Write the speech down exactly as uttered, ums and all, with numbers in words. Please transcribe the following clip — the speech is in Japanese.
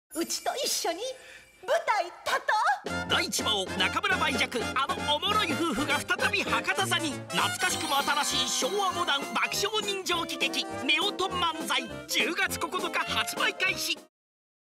うちと一緒に舞台立とう。 第一話を中村梅雀、あのおもろい夫婦が再び博多座に。懐かしくも新しい昭和モダン爆笑人情喜劇「夫婦漫才」じゅうがつここのか発売開始。